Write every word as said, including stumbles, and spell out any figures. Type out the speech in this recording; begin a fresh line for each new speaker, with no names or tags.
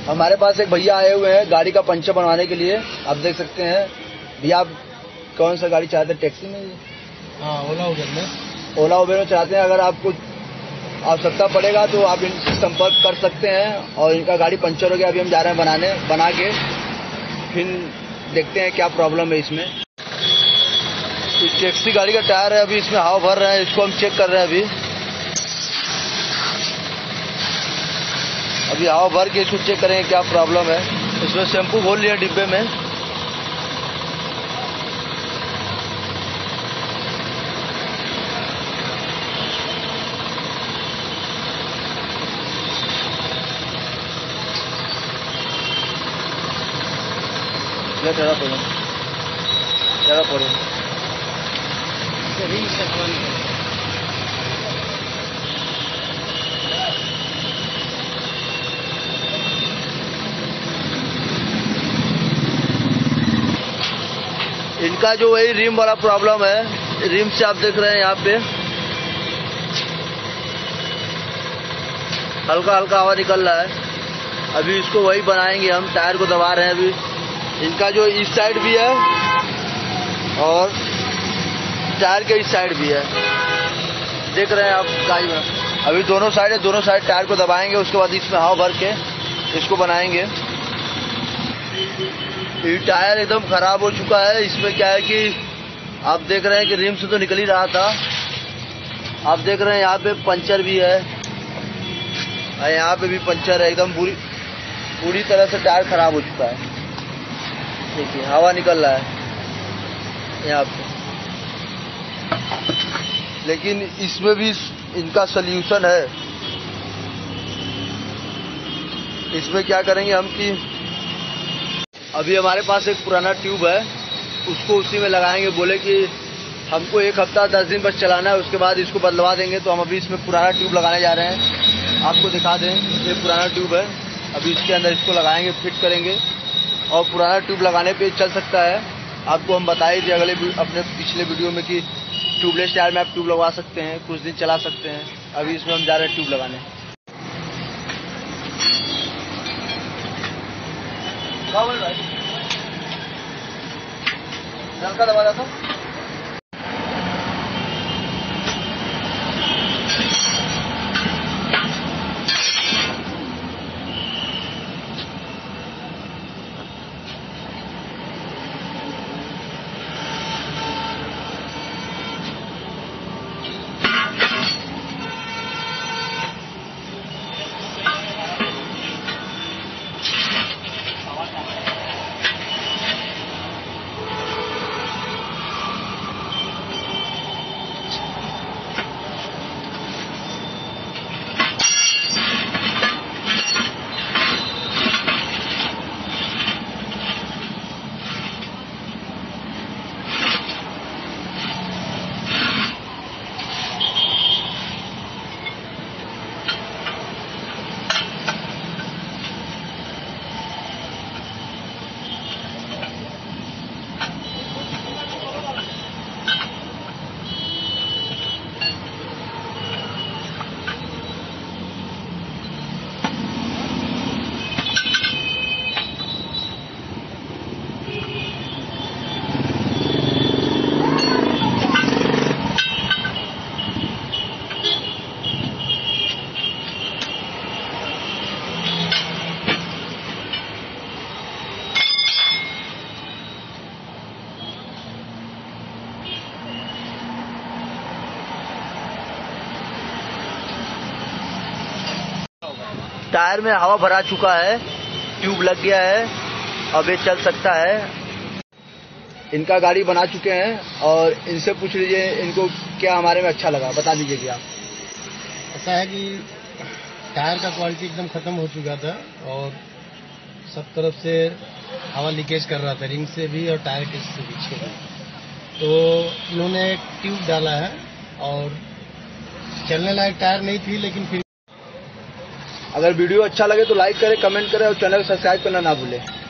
हमारे पास एक भैया आए हुए हैं गाड़ी का पंचर बनवाने के लिए। आप देख सकते हैं भैया, आप कौन सा गाड़ी चाहते हैं? टैक्सी में?
हाँ, ओला उबेर में।
ओला उबेर में चलाते हैं। अगर आपको आवश्यकता पड़ेगा तो आप इनसे संपर्क कर सकते हैं। और इनका गाड़ी पंचर हो गया, अभी हम जा रहे हैं बनाने, बना के फिर देखते हैं क्या प्रॉब्लम है इसमें। टैक्सी गाड़ी का टायर है, अभी इसमें हवा भर रहे हैं, इसको हम चेक कर रहे हैं। अभी अभी हवा भर के इसको चेक करेंगे क्या प्रॉब्लम है। इसमें शैम्पू घोल लिया डिब्बे में। ज़्यादा पड़े ज़्यादा पड़े इनका जो वही रिम वाला प्रॉब्लम है। रिम से आप देख रहे हैं यहाँ पे हल्का हल्का हवा निकल रहा है। अभी इसको वही बनाएंगे हम। टायर को दबा रहे हैं अभी। इनका जो इस साइड भी है और टायर के इस साइड भी है, देख रहे हैं आप गाड़ी में। अभी दोनों साइड है, दोनों साइड टायर को दबाएंगे, उसके बाद इसमें हवा भर के इसको बनाएंगे। ये टायर एकदम खराब हो चुका है। इसमें क्या है कि आप देख रहे हैं कि रिम से तो निकल ही रहा था। आप देख रहे हैं यहाँ पे पंचर भी है, यहाँ पे भी पंचर है। एकदम पूरी पूरी तरह से टायर खराब हो चुका है। देखिए हवा निकल रहा है यहाँ पे। लेकिन इसमें भी इनका सल्यूशन है। इसमें क्या करेंगे हम कि अभी हमारे पास एक पुराना ट्यूब है, उसको उसी में लगाएंगे। बोले कि हमको एक हफ्ता दस दिन बस चलाना है, उसके बाद इसको बदलवा देंगे। तो हम अभी इसमें पुराना ट्यूब लगाने जा रहे हैं। आपको दिखा दें, ये पुराना ट्यूब है। अभी इसके अंदर इसको लगाएंगे, फिट करेंगे। और पुराना ट्यूब लगाने पे चल सकता है। आपको हम बताए थे अगले अपने पिछले वीडियो में कि ट्यूबलेस टायर में आप ट्यूब लगवा सकते हैं, कुछ दिन चला सकते हैं। अभी इसमें हम जा रहे हैं ट्यूब लगाने। नलका दबा रहा था। टायर में हवा भरा चुका है, ट्यूब लग गया है, अब ये चल सकता है। इनका गाड़ी बना चुके हैं और इनसे पूछ लीजिए इनको क्या हमारे में अच्छा लगा, बता दीजिए कि आप।
ऐसा है कि टायर का क्वालिटी एकदम खत्म हो चुका था और सब तरफ से हवा लीकेज कर रहा था, रिंग से भी और टायर के से भी। तो इन्होंने एक ट्यूब डाला है और चलने लायक टायर नहीं थी, लेकिन फिर
अगर वीडियो अच्छा लगे तो लाइक करें, कमेंट करें और चैनल को सब्सक्राइब करना ना भूलें।